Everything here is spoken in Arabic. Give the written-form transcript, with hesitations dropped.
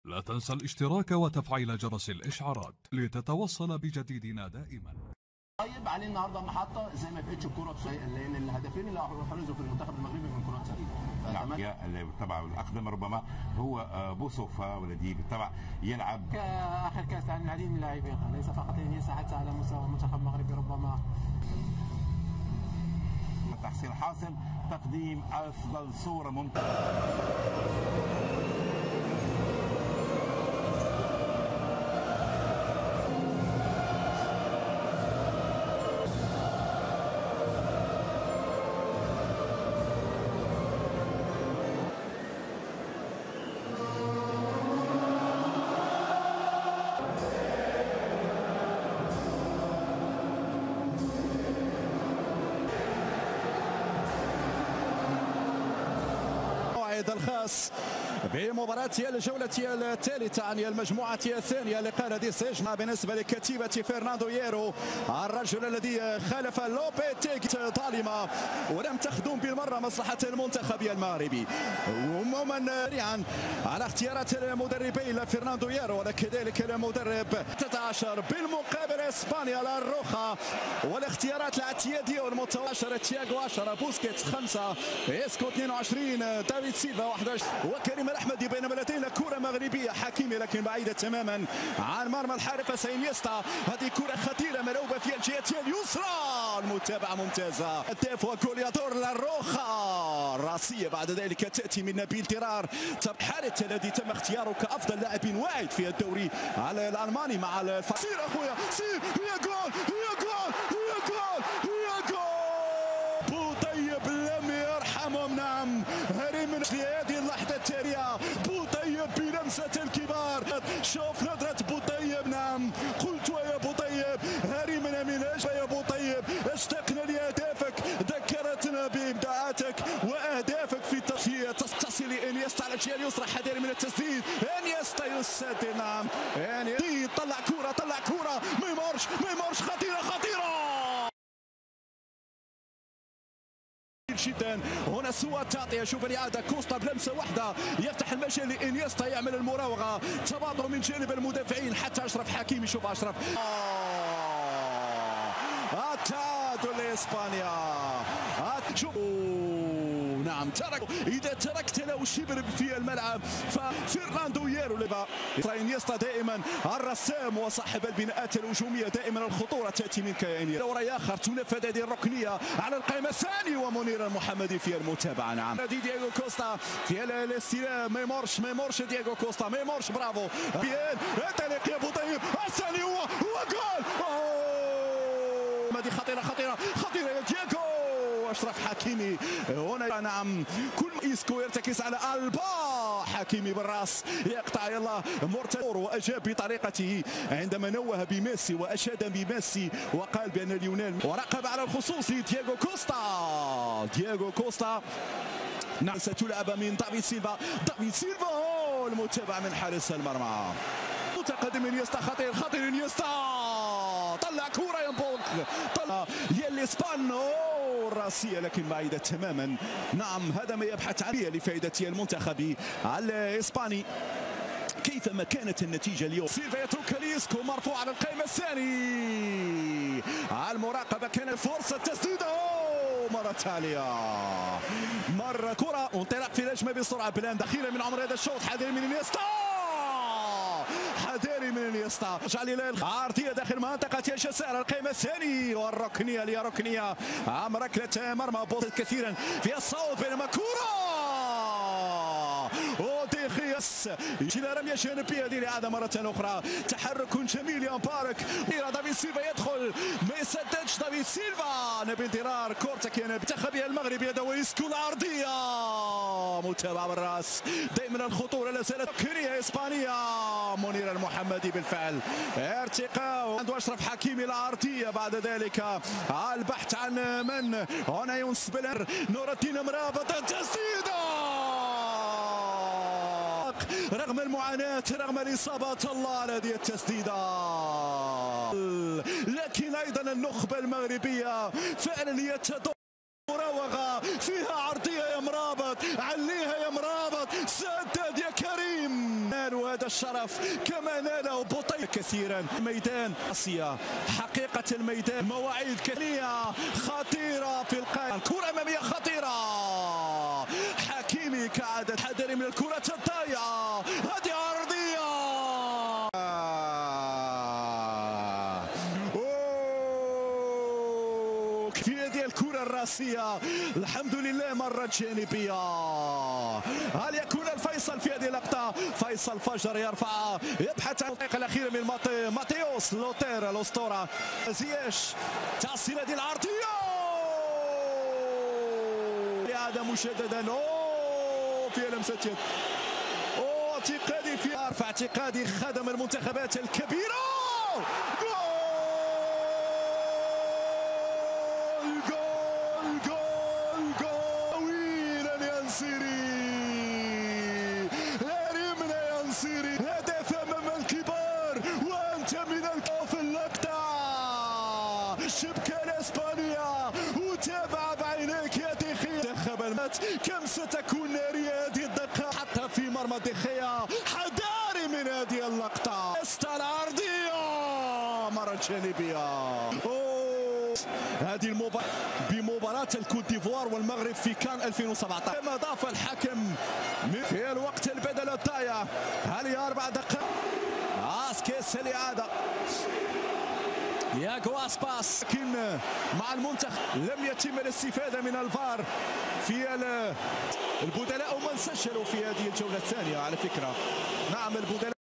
لا تنسى الاشتراك وتفعيل جرس الإشعارات لتتوصل بجديدنا دائما. طيب عليه النهارده محطه زي ما بقتش الكوره لان الهدفين اللي حرزوا في المنتخب المغربي من كرات سليمه. نعم اللي تبع الاقدم ربما هو بوصوفا والذي بالطبع يلعب اخر كاس عن العديد من اللاعبين ليس فقط انيستا حتى على مستوى المنتخب المغربي ربما تحصيل حاصل تقديم افضل صوره ممكنه. الخاص بمباراة الجولة الثالثة عن المجموعة الثانية لقاء الذي سيجمع بالنسبة لكتيبة فرناندو ييرو الرجل الذي خالف لوبيتيغي ظالمة ولم تخدم بالمرة مصلحة المنتخب المغربي. عموما سريعا على اختيارات المدربين فرناندو ييرو وكذلك المدرب 13 بالمقابل اسبانيا لاروخا والاختيارات الاعتيادية والمتواشرة تياغو 10 بوسكيتس 5 اسكو 22 دافيد سيلفا 11 وكريم الأحمدي بينما لدينا كرة مغربية حكيمي لكن بعيدة تماما عن مرمى الحارس انيستا. هذه كرة خطيرة ملعوبة في الجهة اليسرى المتابعة ممتازة الهداف وجوليادور لاروخا راسية بعد ذلك تأتي من نبيل ديرار حارث الذي تم اختياره كأفضل لاعب واعد في الدوري على الألماني مع سير أخويا سير هي جول هي جول هي جول هي جول بوطيب لم يرحمهم. نعم هرم في هذه اللحظة التالية بوطيب بلمسة الكبار. شوف نظرة بوطيب. نعم قلت يا بوطيب هرمنا من أجل يا بوطيب اشتقنا لأهدافك ذكرتنا بإبداعاتك وأهدافك في تصل انيستا على الجهة اليسرى حذر من التسديد انيستا يسدد. نعم طلع كرة ميمارش خطيرة جدا. هنا سوى التعطية شوف الإعادة كوستا بلمسة واحدة يفتح المجال لإنيستا يعمل المراوغة تباطؤ من جانب المدافعين حتى أشرف حكيمي. شوف أشرف التعادل لإسبانيا. شوف نعم إذا تركت له شبر في الملعب ففرناندو ييرو انيستا دائما الرسام وصاحب البناءات الهجومية دائما الخطورة تأتي منك يا انيستا. دوري آخر تنفذ هذه الركنية على القائمة الثاني ومنير المحمدي في المتابعة. نعم دييغو كوستا في الاستلام ميمارش دييغو كوستا ميمارش برافو بيان انطلق يا بوطيب الثاني هو جول. هذه خطيرة يا دييغو أشرف حكيمي هنا. نعم كل إسكو يرتكز على ألبا حكيمي بالراس يقطع يلا مرتدور وأجاب بطريقته عندما نوه بميسي وأشاد بميسي وقال بأن ليونيل وراقب على الخصوص دييغو كوستا. نعم ستلعب من دافيد سيلفا المتابعة من حارس المرمى متقدم انيستا خطير انيستا طلع كرة ينبوك طلع الاسبان راسية لكن بعيدة تماما. نعم هذا ما يبحث عنه لفائدة المنتخب الاسباني كيفما كانت النتيجة اليوم. سيلفا يترك ليسكو مرفوع على القائمة الثاني المراقبة كانت فرصة تسديده مرة تالية كرة انطلاق في الهجمة بسرعة بلان دخيلة من عمر هذا الشوط حذر من انيستا جعل عرضية داخل منطقة الجزاء القائمة الثاني والركنية عام ركلة مرمى بوصل كثيرا في الصوت بينما كرة وديخيس إلى رمية جانبية هذه الإعادة مرة أخرى تحرك جميل يا مبارك دافيد سيلفا يدخل ما يسددش دافيد سيلفا نبيل ديرار كورتك يا منتخبي المغربي هذا ويسكو العرضية متابعة بالراس دائما الخطورة لا زالت كريه إسبانيا منير المحمدي بالفعل ارتقاء عنده أشرف حكيمي العرضية بعد ذلك البحث عن من هنا ينسب نور الدين مرابط التسديدة رغم المعاناة رغم الإصابات الله على هذه التسديدة لكن أيضا النخبة المغربية فعلا يتدور مراوغة فيها عرضية يا مرابط عليها يا مرابط سدد يا كريم وهذا الشرف كما ناله بوطي كثيرا. ميدان آسيا حقيقة الميدان مواعيد كثيرة خطيرة في القائم. كرة أمامية خطيرة، حكيمي كعادة حذر من الكرة الضايعة، هذه عرضية في هذه الكرة الراسية الحمد لله مرت جانبية. هل يكون الفيصل في هذه اللقطة؟ فيصل فجر يرفع يبحث عن الدقيقة الأخيرة من ماتيوس لوتير الأسطورة. زياش تصل هذه العرضية لهذا مجددا في لمسة يد. اعتقادي في ارفع اعتقادي خدم المنتخبات الكبيرة. هدف امام الكبار وانت من في اللقطه الشبكه الاسبانيه وتابع بعينيك يا ديخيا. منتخب المات كم ستكون ناريه هذه الدقه حتى في مرمى ديخيا. حذاري من هذه اللقطه العرضيه مره جانبيه. هذه المباراة بمباراة الكوت ديفوار والمغرب في كان 2017 كما ضاف الحكم في الوقت البدل الضايع. هل هي 4 دقائق؟ اسكيس الإعادة ياغو اسباس، لكن مع المنتخب لم يتم الاستفادة من الفار في البدلاء ومن سجلوا في هذه الجولة الثانية على فكرة. نعم البدلاء